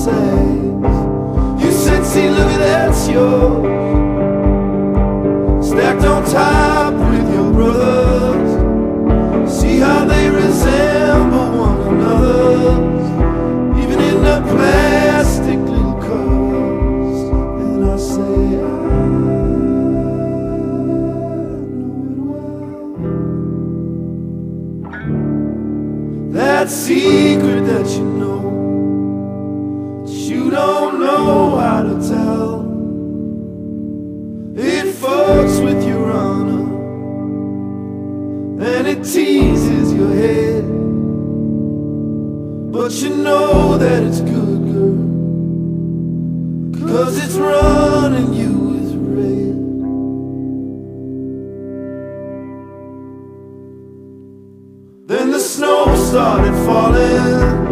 says. You said, see, look at that's yours, stacked on top with your brothers. See how they resemble one another, even in the plastic little covers. And I say, I know it well. That secret that you know, that you don't know how to tell, it fucks with your honor and it teases your head, but you know that it's good, girl, 'cause it's running you with red. Then the snow started falling,